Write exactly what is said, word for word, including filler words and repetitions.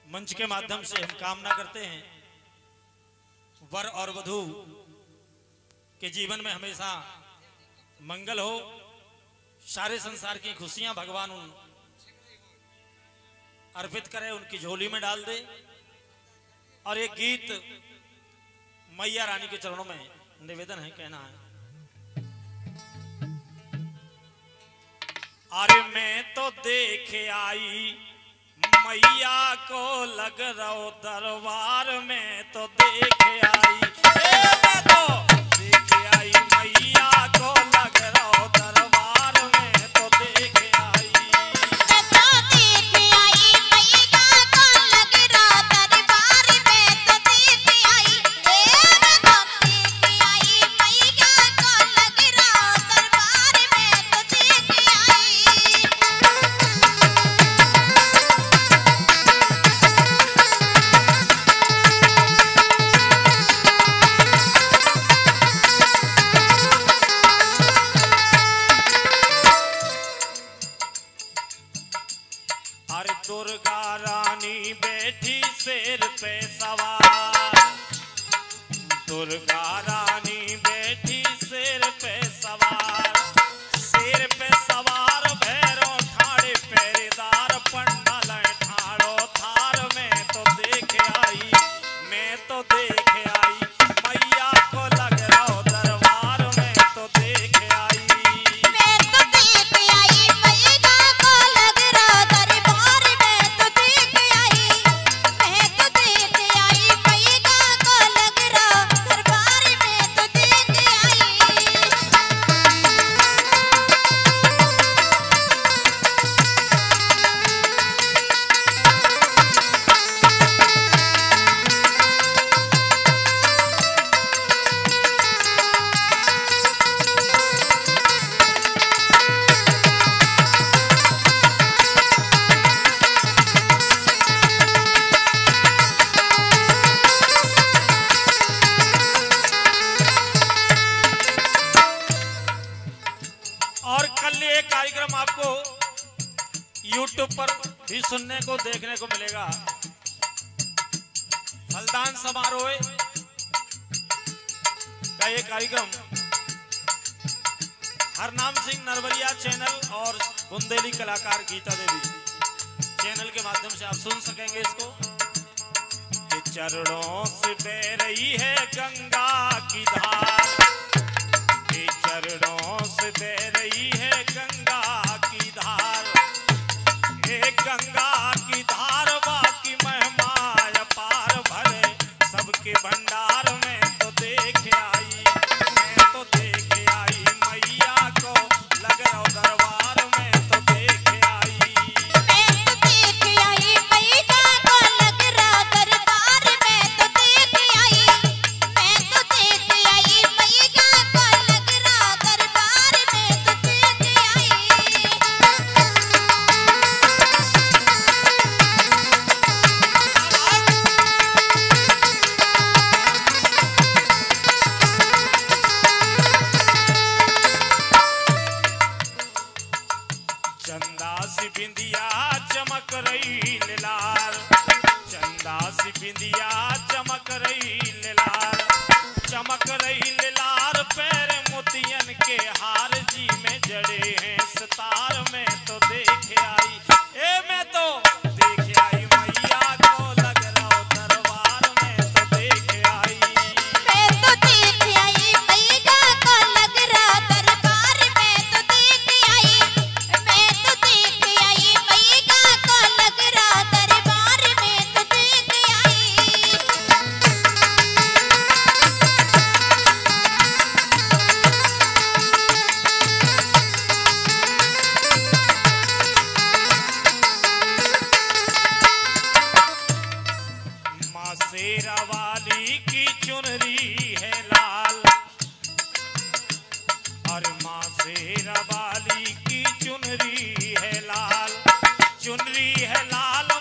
मंच के माध्यम से हम कामना करते हैं वर और वधू के जीवन में हमेशा मंगल हो, सारे संसार की खुशियां भगवान उन अर्पित करे, उनकी झोली में डाल दे। और एक गीत मैया रानी के चरणों में निवेदन है, कहना है। अरे मैं तो देखे आई मैया को लग रहो दरबार में, तो देखे आई मैं तो देखे आई मैया को लग रहो दरबार में, तो देखे आई मैं तो देखे आई मैया को लग रहो दरबार में, तो देखे आई मैं तो देखे आई मैया को लग रहो दरबार में, तो देखे आई। अरे दुर्गा रानी बैठी शेर पे सवार, दुर्गा रानी बैठी शेर पे सवार, शेर पे सवार भैरव ठाड़े पहरेदार, पंडाल ठाड़ो थार में, तो देखे आई मैं तो देखे आई मैया को लग रहो दरबार में, तो देखे आई मैं तो देखे आई मैया को लग रहो दरबार में, तो देखे आई मैं तो देखे आई मैया को लग रहो दरबार में, तो देखे आई। और कल ये कार्यक्रम आपको YouTube पर भी सुनने को देखने को मिलेगा। फलदान समारोह का ये कार्यक्रम हरनाम सिंह नरवरिया चैनल और बुंदेली कलाकार गीता देवी चैनल के माध्यम से आप सुन सकेंगे इसको। कि चरणों से बह रही है गंगा की धार, के चरणों से बह रही है गंगा की धार, हे गंगा की धार बाकी महिमा अपार भरे सबके भंडार में, तो देखे आई मैं तो देखे आई मैया को लग रहो दरबार में, तो देखे आई मैं तो देखे आई मैया को लग रहो दरबार में, तो देखे आई मैं तो देखे आई मैया को लग रहो दरबार में, तो देखे आई। चंदा सी बिंदिया चमक रही लाल, चंदा सी बिंदिया चमक रही लाल, चमक रही लाल, पैर मोतियन के हार जी में जड़े हैं सितार में, तो देखे आई ए मैं तो देखे आई मैया को लग रहो दरबार में, तो देखे आई मैं तो देखे आई मैया को लग रहो दरबार में, तो देखे आई मैं तो देखे आई मैया को लग रहो दरबार में, तो देखे आई। माँ शेरा वाली की चुनरी है लाल, और माँ शेरा वाली की चुनरी है लाल, चुनरी है लाल